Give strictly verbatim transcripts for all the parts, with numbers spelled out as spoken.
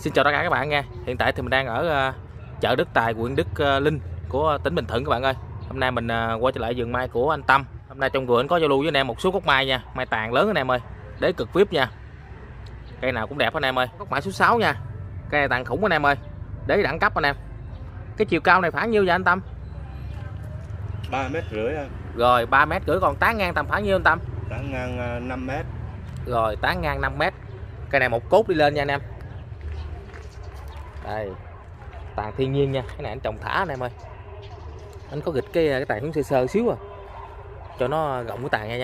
Xin chào tất cả các bạn nha. Hiện tại thì mình đang ở uh, chợ Đức Tài, huyện Đức uh, Linh của tỉnh Bình Thuận các bạn ơi. Hôm nay mình uh, quay trở lại vườn mai của anh Tâm. Hôm nay trong vườn có giao lưu với anh em một số gốc mai nha, mai tàn lớn anh em ơi. Đế cực vip nha. Cây nào cũng đẹp anh em ơi. Gốc mai số sáu nha. Cây này tàn khủng anh em ơi. Đế đẳng cấp anh em. Cái chiều cao này khoảng nhiêu vậy anh Tâm? ba mét rưỡi. Rồi ba mét rưỡi, còn tán ngang tầm khoảng nhiêu anh Tâm? Tán ngang năm mét. Rồi tán ngang năm mét. Cây này một cốt đi lên nha anh em. Đây, tàn thiên nhiên nha, cái này anh trồng thả anh em ơi. Anh có gịch cái cái tàn xuống sơ sơ xíu à, cho nó rộng cái tàn nha nha.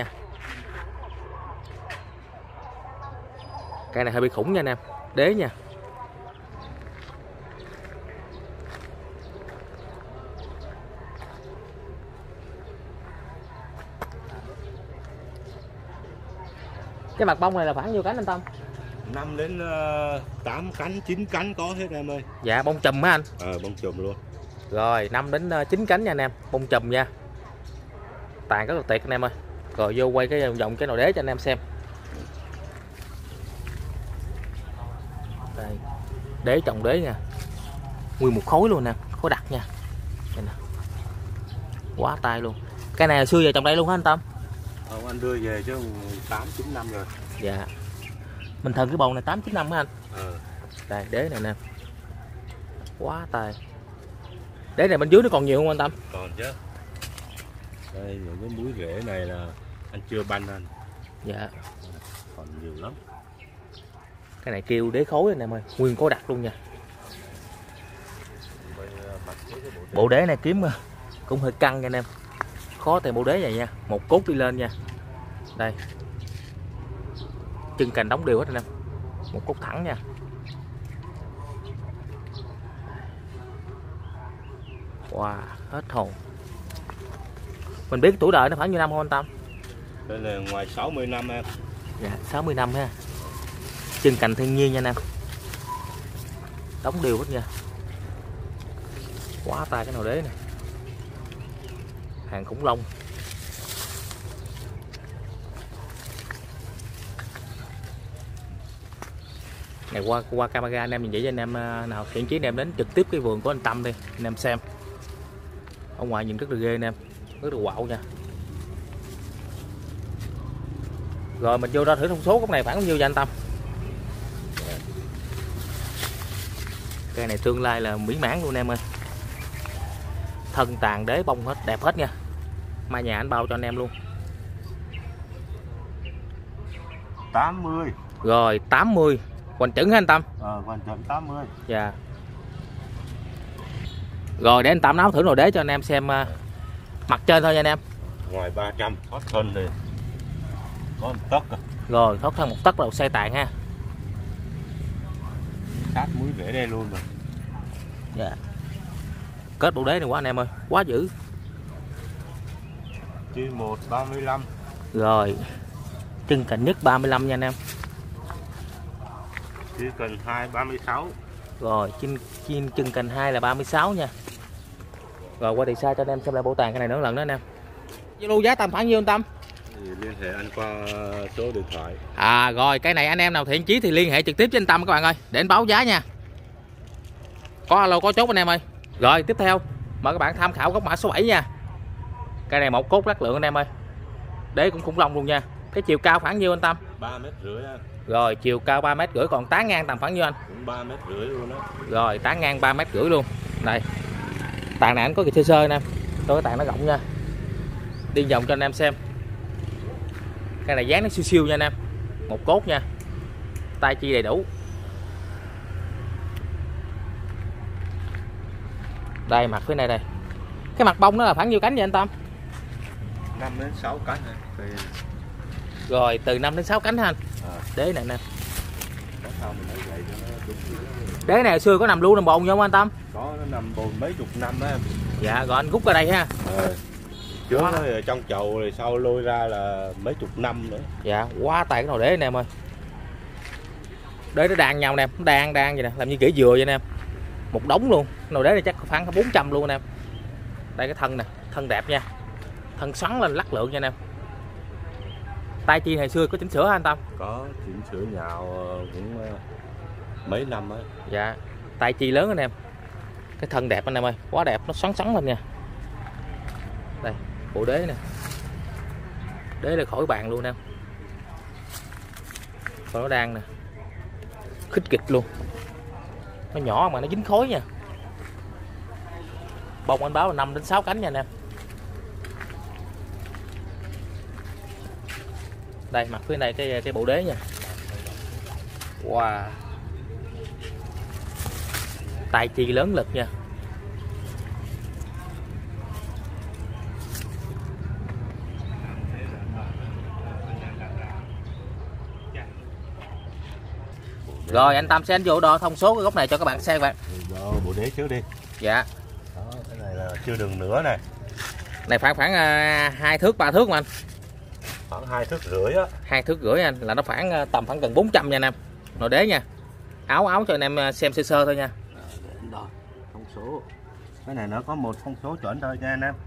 Cây này hơi bị khủng nha anh em, đế nha. Cái mặt bông này là khoảng nhiêu cánh anh Tâm? năm đến tám cánh, chín cánh có hết em ơi. Dạ, bông chùm hả anh? Ờ, bông chùm luôn. Rồi, năm đến chín cánh nha anh em, bông chùm nha. Tàn rất là tuyệt anh em ơi. Rồi vô quay cái vòng cái nồi đế cho anh em xem. Đây, đế trồng đế nha. Nguyên một khối luôn nè, khối đặc nha. Đây nè. Quá tay luôn. Cái này là xưa giờ trồng đây luôn hả anh Tâm? Ờ, anh đưa về chứ tám chín năm rồi. Dạ. Mình thân cái bông này tám chín năm hả anh? Ờ. Đây, đế này nè. Quá tay. Đế này bên dưới nó còn nhiều không anh Tâm? Còn chứ. Đây, những cái múi rễ này là anh chưa banh anh. Dạ. Còn nhiều lắm. Cái này kêu đế khối anh em ơi, nguyên khối đặc luôn nha. Bộ đế này kiếm cũng hơi căng nha anh em. Khó tìm bộ đế này nha, một cốt đi lên nha. Đây. Chân cành đóng đều hết anh em. Một cốt thẳng nha. Wow, hết hồn. Mình biết tuổi đời nó khoảng nhiêu năm không anh Tâm? Đây là ngoài sáu mươi năm em. Dạ, sáu mươi năm ha. Chân cành thiên nhiên nha anh em. Đóng đều hết nha. Quá tay cái nồi đế này. Hàng khủng long. Ngày qua qua camera anh em nhìn vậy cho anh em nào thiện chí anh em đến trực tiếp cái vườn của anh Tâm đi anh em xem. Ở ngoài nhìn rất là ghê anh em, rất là quạo nha. Rồi mình vô ra thử thông số gốc này khoảng bao nhiêu vậy anh Tâm? Cây này tương lai là mỹ mãn luôn anh em ơi. Thân tàn đế bông hết, đẹp hết nha. Mai nhà anh bao cho anh em luôn. tám mươi. Rồi tám mươi. Hoành chuẩn hả anh Tâm? Ờ, hoành chuẩn tám mươi. Dạ. Rồi để anh Tâm nấu thử nồi đế cho anh em xem uh, mặt trên thôi nha anh em. Ngoài ba trăm thoát thân này có một tấc. Rồi thoát thân một tấc đầu xe tàn ha. Sát múi rễ đây luôn rồi. Dạ. Kết bộ đế này quá anh em ơi, quá dữ. Chi một ba mươi lăm. Rồi. Chân cạnh nhất ba mươi lăm nha anh em. Chi cần hai ba mươi sáu. Rồi chân chân chân cành hai là ba mươi sáu nha. Rồi qua thì xa cho anh em xem lại bộ tàn cái này nữa lần nữa anh em. Zalo giá tầm khoảng nhiêu anh Tâm? Thì liên hệ anh qua số điện thoại. À rồi cái này anh em nào thiện chí thì liên hệ trực tiếp với anh Tâm các bạn ơi, để anh báo giá nha. Có alo có chốt anh em ơi. Rồi tiếp theo mời các bạn tham khảo gốc mã số bảy nha. Cây này một cốt đắt lượng anh em ơi. Đế cũng khủng long luôn nha. Cái chiều cao khoảng nhiêu anh Tâm? ba mét rưỡi á. Rồi chiều cao ba mét rưỡi, còn tán ngang tầm khoảng nhiêu anh? Cũng ba mét rưỡi luôn đó. Rồi tán ngang ba mét rưỡi luôn. Đây. Tàn này anh có cái sơ sơ nè. Tôi cái tàn nó rộng nha. Đi vòng cho anh em xem. Cái này dáng nó siêu siêu nha anh em. Một cốt nha. Tai chi đầy đủ. Đây mặt phía này đây. Cái mặt bông nó là khoảng nhiêu cánh vậy anh Tâm? năm đến sáu cánh. Rồi từ năm đến sáu cánh ha anh. À. Đế này nè. Đế này xưa có nằm luôn nằm bồn không anh Tâm? Có, nó nằm bồn mấy chục năm đó em. Dạ rồi anh rút ra đây ha. Ờ. Trước nó ở trong chậu rồi sau lôi ra là mấy chục năm nữa. Dạ quá tay cái nồi đế này em ơi. Đế nó đan nhau nè, nó đan đan vậy nè, làm như kỹ dừa vậy nè em. Một đống luôn. Nồi đế này chắc khoảng bốn trăm luôn anh em. Đây cái thân nè, thân đẹp nha. Thân xoắn lên lắc lượng nha anh em. Tai chi hồi xưa có chỉnh sửa hả anh Tâm? Có chỉnh sửa nhào cũng mấy năm á. Dạ. Tay chi lớn anh em. Cái thân đẹp anh em ơi, quá đẹp, nó xoắn xoắn lên nha. Đây, bộ đế nè. Đế là khỏi bàn luôn em. Còn nó đang nè. Khích kịch luôn. Nó nhỏ mà nó dính khối nha. Bông anh báo là năm đến sáu cánh nha anh em. Đây, mặt phía này cái cái bộ đế nha. Wow. Tay chi lớn lực nha. Rồi anh Tâm sẽ anh vô đo thông số cái gốc này cho các bạn xem bạn. Đó, bộ đế trước đi. Dạ. Đó, cái này là chưa đường nữa này. Này khoảng khoảng hai uh, thước ba thước mà anh. Khoảng hai thước rưỡi á. Hai thước rưỡi anh, là nó khoảng uh, tầm khoảng gần bốn trăm nha anh em. Nội đế nha. Áo áo cho anh em xem sơ sơ thôi nha. Để anh đo thông số. Cái này nó có một thông số chuẩn thôi nha anh em.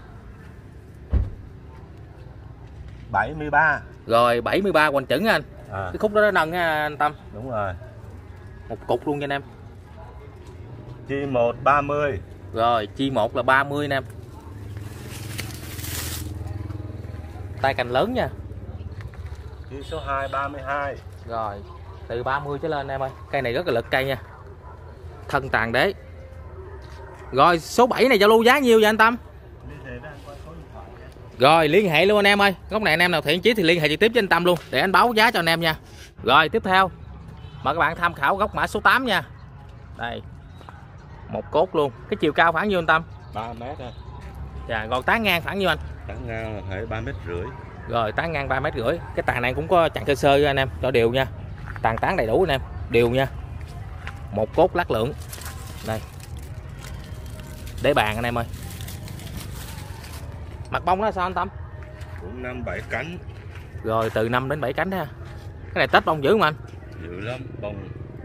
bảy mươi ba. Rồi bảy mươi ba hoành chuẩn anh. À. Cái khúc đó nó nâng ha anh Tâm. Đúng rồi. Một cục luôn nha anh em. Chi một ba mươi. Rồi chi một là ba mươi anh em. Tay cành lớn nha. Chi số hai ba mươi hai. Rồi từ ba mươi trở lên anh em ơi. Cây này rất là lực cây nha. Thân tàn đế. Rồi số bảy này giao lưu giá nhiêu vậy anh Tâm? Rồi liên hệ luôn anh em ơi. Góc này anh em nào thiện chí thì liên hệ trực tiếp với anh Tâm luôn để anh báo giá cho anh em nha. Rồi tiếp theo mời các bạn tham khảo góc mã số tám nha. Đây. Một cốt luôn. Cái chiều cao khoảng nhiêu anh Tâm? ba mét thôi. Dạ, còn tán ngang khoảng nhiêu anh? Tán ngang là phải ba mét rưỡi. Rồi tán ngang ba mét rưỡi. Cái tàn này cũng có chặn sơ sơ cho anh em, cho đều nha. Tàn tán đầy đủ anh em, đều nha. Một cốt lát lượng. Đây. Để bàn anh em ơi. Mặt bông nó sao anh Tâm? Cũng năm bảy cánh. Rồi từ năm đến bảy cánh ha. Cái này tết bông dữ mà anh. Dữ lắm, bông.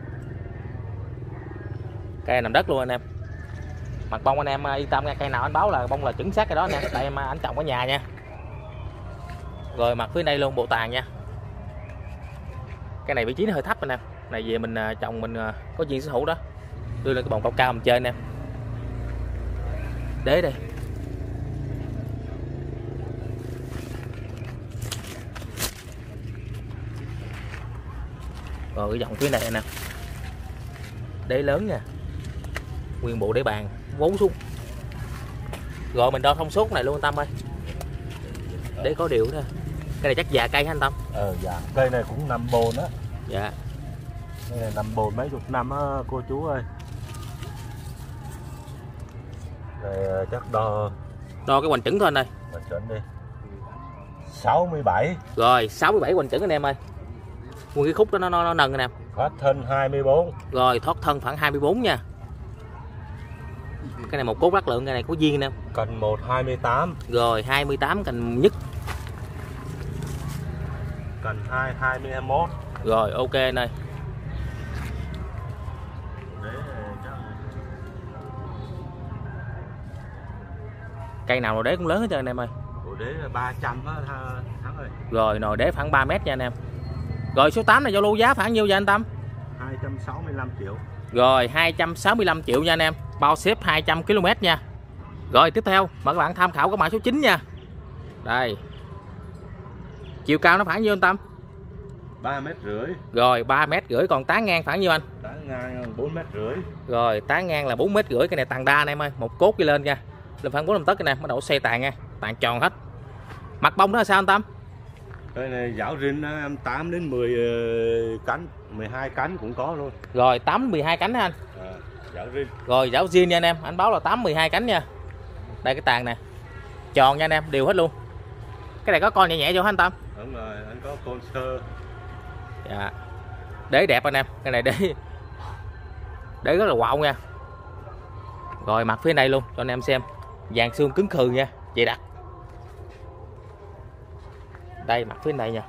Cây nằm đất luôn anh em. Mặt bông anh em yên tâm nha, cây nào anh báo là bông là chuẩn xác cái đó nha. Tại em anh trồng ở nhà nha. Rồi mặt phía đây luôn bộ tàn nha. Cái này vị trí nó hơi thấp anh em. Này về mình trồng mình có duyên sở hữu đó. Đưa lên cái bông cao cao mình chơi anh em. Đế đây. Rồi cái dòng phía này anh em. Đế lớn nha. Nguyên bộ đế bàn vốn xuống. Rồi mình đo thông số này luôn anh Tâm ơi. Để có điều thôi. Cái này chắc già cây hả anh Tâm? Ờ dạ, cây này cũng nằm bồn á. Dạ. Cây này nằm bồn mấy chục năm á cô chú ơi. Đây chắc đo Đo cái hoành chuẩn thôi anh ơi. hoành chuẩn đi. sáu mươi bảy. Rồi sáu mươi bảy hoành chuẩn anh em ơi. Nguyên cái khúc đó nó nó, nó nâng anh em. Thoát thân hai mươi bốn. Rồi thoát thân khoảng hai mươi bốn nha. Cái này một cốt lát lượng, cái này có duyên anh em. Cành một hai mươi tám. Rồi hai mươi tám cành nhất. Cành hai hai mươi mốt. Rồi ok anh ơi. Cây nào nồi đế cũng lớn hết trơn anh em ơi. Bộ đế là ba trăm á Thắng ơi. Rồi nồi đế khoảng ba mét nha anh em. Rồi số tám này giao lưu giá khoảng nhiêu vậy anh Tâm? hai trăm sáu mươi lăm triệu. Rồi hai trăm sáu mươi lăm triệu nha anh em. Bao ship hai trăm ki lô mét nha. Rồi tiếp theo mời các bạn tham khảo cái mã số chín nha. Đây. Chiều cao nó khoảng nhiêu anh Tâm? ba mét rưỡi. Rồi ba mét rưỡi, còn tán ngang khoảng nhiêu anh? Tán ngang bốn mét rưỡi. Rồi tán ngang là bốn mét rưỡi. Cái này tàn đa anh em ơi. Một cốt đi lên nha. Lên khoảng bốn năm tấc anh em. Bắt đầu xoay tàn nha. Tàn tròn hết. Mặt bông nó là sao anh Tâm? Cây này dảo rin tám đến mười cánh, mười hai cánh cũng có luôn. Rồi tám mười hai cánh anh. À, dảo rin. Rồi dảo zin nha anh em. Anh báo là tám mười hai cánh nha. Đây cái tàn nè. Tròn nha anh em, đều hết luôn. Cái này có con nhẹ nhẹ vô hả anh Tâm? Đúng rồi, anh có con sơ. Dạ. Đế đẹp anh em. Cái này đế đế rất là quạo nha. Rồi mặt phía này luôn cho anh em xem. Vàng xương cứng khừ nha. Vậy đặt. Đây mặt phía này nha.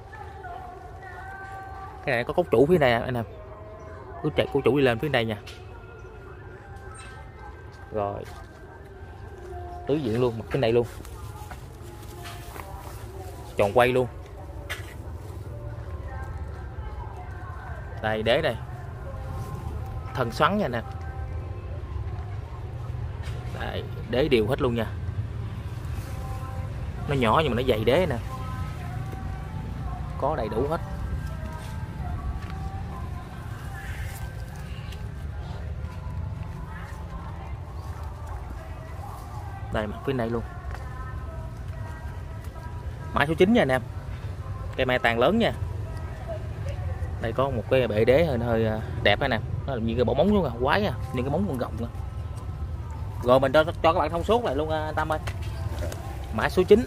Cái này có cốt chủ phía này anh em. Cứ chạy cốt chủ đi lên phía này nha. Rồi tứ diện luôn, mặt phía này luôn. Tròn quay luôn. Đây đế đây. thân xoắn nha nè. Đây, đế đều hết luôn nha. Nó nhỏ nhưng mà nó dày đế nè, có đầy đủ hết. Đây mặt phía này luôn. Mã số chín nha anh em. Cây mai tàn lớn nha. Đây có một cái bệ đế hơi hơi đẹp anh em. Nó là như cái bộ móng luôn à, quái à, như cái móng con rồng nữa. Rồi mình cho cho các bạn thông số lại luôn anh Tâm ơi. Mã số chín.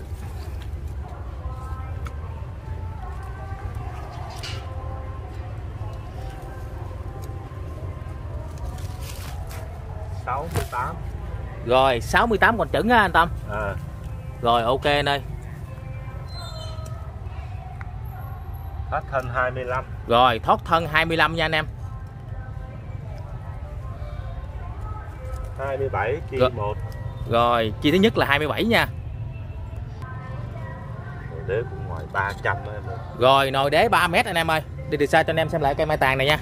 sáu mươi tám. Rồi sáu mươi tám còn chuẩn á anh Tâm. À. Rồi ok anh ơi. Thoát thân hai mươi lăm. Rồi thoát thân hai mươi lăm nha anh em. hai mươi bảy chia Rồi. một. Rồi chi thứ nhất là hai mươi bảy nha. Nồi đế cũng ngoài ba trăm em ơi. Rồi nồi đế ba mét anh em ơi. Đi từ xa cho anh em xem lại cây mai tàn này nha.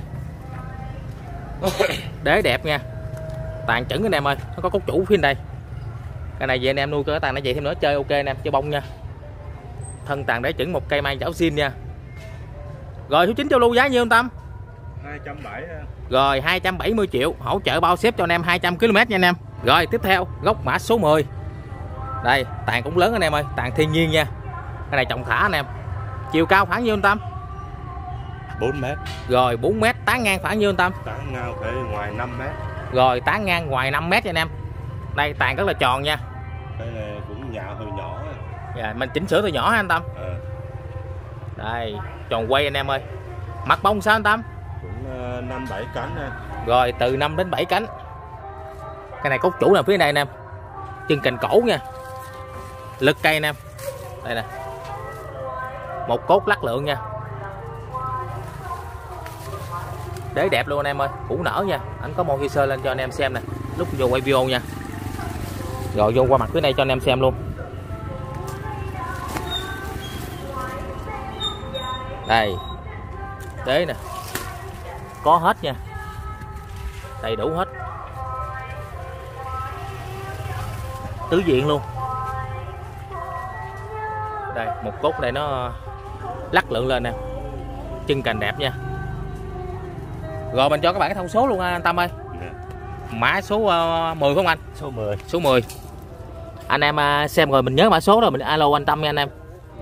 Đế đẹp nha. Tàn chuẩn anh em ơi. Nó có cốt chủ phía đây. Cái này về anh em nuôi cái tàn nó vậy thêm nữa chơi ok anh em, chơi bông nha. Thân tàn đế chuẩn một cây mai chảo xin nha. Rồi số chín châu lưu giá nhiêu anh Tâm? hai trăm bảy mươi. Rồi hai trăm bảy mươi triệu, hỗ trợ bao xếp cho anh em hai trăm ki lô mét nha anh em. Rồi tiếp theo gốc mã số mười. Đây tàn cũng lớn anh em ơi, tàn thiên nhiên nha. Cái này trồng thả anh em. Chiều cao khoảng nhiêu anh Tâm? bốn mét. Rồi bốn mét, tán ngang khoảng nhiêu anh Tâm? Tán ngang phải ngoài năm mét. Rồi tán ngang ngoài năm mét nha anh em. Đây tàn rất là tròn nha. Cái này cũng nhạo hơi nhỏ. Dạ, mình chỉnh sửa từ nhỏ ha anh Tâm. À. Đây tròn quay anh em ơi. Mặt bông sao anh Tâm? Cũng năm bảy cánh nè. Rồi từ năm đến bảy cánh. Cái này cốt chủ nằm phía này anh em. Chân cành cổ nha. Lực cây anh em. Đây nè. Một cốt lắc lượng nha. Đế đẹp luôn anh em ơi, củ nở nha. Anh có một sơ lên cho anh em xem nè, lúc vô quay video nha. Rồi vô qua mặt phía này cho anh em xem luôn. Đây. Đế nè. Có hết nha. Đầy đủ hết. Tứ diện luôn. Đây, một cốt đây nó lắc lượng lên nè. Chân cành đẹp nha. Rồi mình cho các bạn cái thông số luôn anh Tâm ơi. Yeah. Mã số uh, mười không anh? Số mười. Số mười. Anh em uh, xem rồi mình nhớ mã số rồi mình alo anh Tâm nha anh em.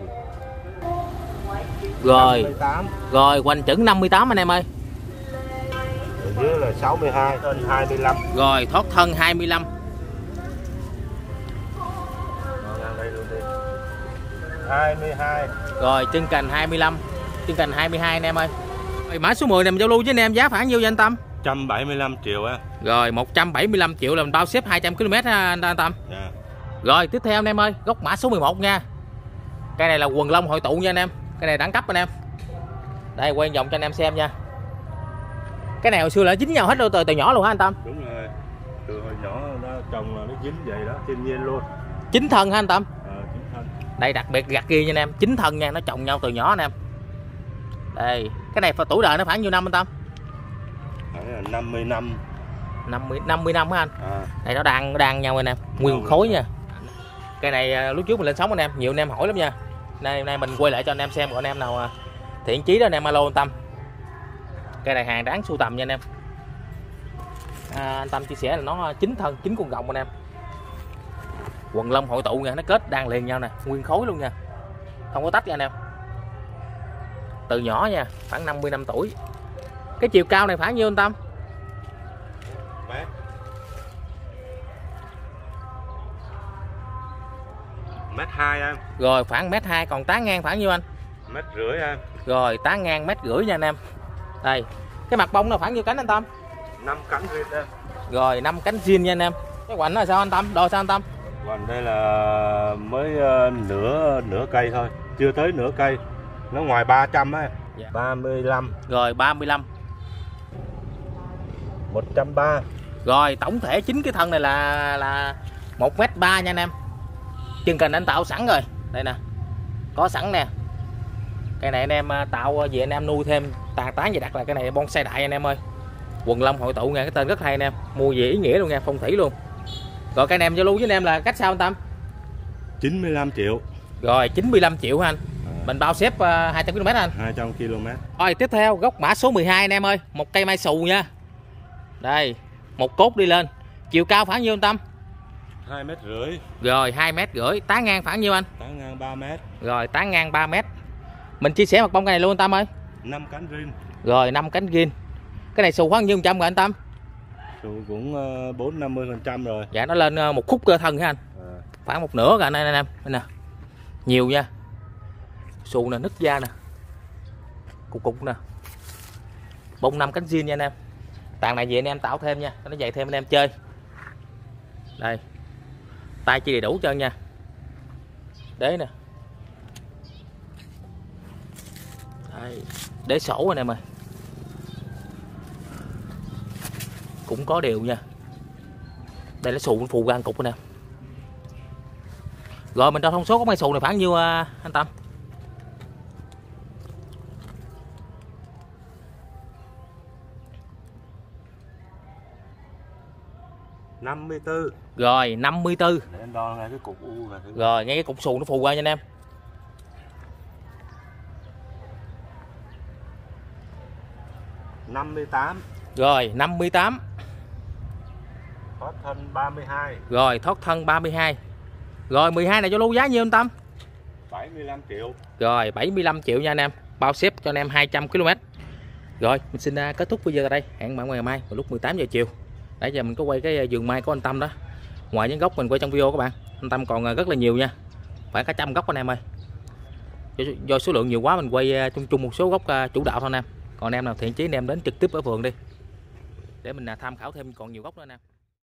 Rồi. năm mươi tám. Rồi hoành chuẩn năm mươi tám anh em ơi. Ở dưới là sáu mươi hai, thân hai mươi lăm. Rồi thoát thân hai mươi lăm. Ngang đây luôn đi. hai mươi hai. Rồi chân cành hai mươi lăm. Chân cành hai mươi hai anh em ơi. Rồi, mã số mười này mình giao lưu với anh em giá khoảng nhiêu vậy anh Tâm? một trăm bảy mươi lăm triệu á. Rồi một trăm bảy mươi lăm triệu là mình bao xếp hai trăm ki lô mét ha anh Tâm. Yeah. Rồi tiếp theo anh em ơi, gốc mã số mười một nha. Cây này là quần lông hội tụ nha anh em. Cái này đẳng cấp anh em. Đây quay vòng cho anh em xem nha. Cái này hồi xưa là dính nhau hết luôn từ từ nhỏ luôn hả anh Tâm? Đúng rồi. Từ hồi nhỏ nó trồng là nó dính vậy đó, thiên nhiên luôn. Chính thân hả anh Tâm? Ờ, chính thân. Đây đặc biệt gặt kia nha anh em, chính thân nha, nó trồng nhau từ nhỏ anh em. Đây, cái này tuổi đời nó khoảng nhiêu năm anh Tâm? Phải là năm mươi năm. năm mươi năm mươi năm hả anh? À. Đây nó đang đang nhau anh em, nguyên khối nha. Cái này lúc trước mình lên sóng anh em, nhiều anh em hỏi lắm nha. Nay nay mình quay lại cho anh em xem, còn anh em nào thiện chí đó anh em alo anh Tâm. Cây này hàng đáng sưu tầm nha anh em. À, anh Tâm chia sẻ là nó chính thân, chính con rồng anh em. Quần lông hội tụ nha, nó kết đan liền nhau nè, nguyên khối luôn nha. Không có tách nha anh em. Từ nhỏ nha, khoảng năm mươi năm tuổi. Cái chiều cao này khoảng nhiêu anh Tâm? Mét. Mét hai em. Rồi khoảng mét hai, còn tán ngang khoảng nhiêu anh? Mét rưỡi em. Rồi tán ngang mét rưỡi nha anh em. Đây, cái mặt bông nó khoảng nhiêu cánh anh Tâm? năm cánh riêng em. Rồi năm cánh zin nha anh em. Cái hoành là sao anh Tâm? Đo sao anh Tâm? Còn đây là mới uh, nửa nửa cây thôi, chưa tới nửa cây. Nó ngoài ba trăm á. Dạ. ba mươi lăm. Rồi ba mươi lăm. một trăm ba mươi. Rồi tổng thể chính cái thân này là là một mét ba nha anh em. Chân cành anh tạo sẵn rồi. Đây nè. Có sẵn nè. Cái này anh em tạo về anh em nuôi thêm tàn tán gì đặt là cái này bonsai đại anh em ơi. Quần Long hội tụ nha, cái tên rất hay anh em, mua về ý nghĩa luôn nha, phong thủy luôn. Rồi cây nem giao lưu với anh em là cách sao anh Tâm? chín mươi lăm triệu. Rồi chín mươi lăm triệu hả anh? À. Mình bao xếp uh, hai trăm ki lô mét anh. hai trăm ki lô mét. Rồi tiếp theo gốc mã số mười hai anh em ơi, một cây mai xù nha. Đây, một cốt đi lên. Chiều cao khoảng nhiêu anh Tâm? hai mét rưỡi. Rồi hai mét rưỡi, tán ngang khoảng nhiêu anh? Tán ngang ba mét. Rồi tán ngang ba mét. Mình chia sẻ mặt bông cây này luôn anh Tâm ơi. năm cánh rin. Rồi năm cánh rin. Cái này xù khoảng nhiêu phần trăm rồi anh Tâm? Xù cũng bốn năm mươi phần trăm rồi. Dạ nó lên một khúc cơ thân hả anh? À. Khoảng một nửa rồi anh em. Đây nè. Nhiều nha. Xù nè, nứt da nè. Cục cục nè. Bông năm cánh rin nha anh em. Tàn này về anh em tạo thêm nha, nó dày thêm anh em chơi. Đây. Tay chi đầy đủ trơn nha. Đế nè. Đây. Đế sổ anh em ơi. Cũng có đều nha. Đây là xù phù gan cục anh em. Rồi mình cho thông số có mấy xù này khoảng nhiêu anh Tâm? năm mươi tư. Rồi năm mươi tư. Để anh đo ngay cái cục u này. Rồi ngay cái cục xù nó phù qua nha anh em. năm mươi tám. Rồi năm mươi tám. Thoát thân ba mươi hai. Rồi thoát thân ba mươi hai. Rồi mười hai này cho lưu giá nhiêu anh Tâm? bảy mươi lăm triệu. Rồi bảy mươi lăm triệu nha anh em. Bao xếp cho anh em hai trăm ki lô mét. Rồi mình xin kết thúc video tại đây. Hẹn bạn ngày mai vào lúc mười tám giờ chiều. Nãy giờ mình có quay cái vườn mai của anh Tâm đó. Ngoài những gốc mình quay trong video các bạn, anh Tâm còn rất là nhiều nha. Phải cả trăm gốc anh em ơi. Do, do số lượng nhiều quá mình quay chung chung một số gốc chủ đạo thôi anh em. Còn anh em nào thiện chí anh em đến trực tiếp ở vườn đi. Để mình tham khảo thêm còn nhiều gốc nữa anh em.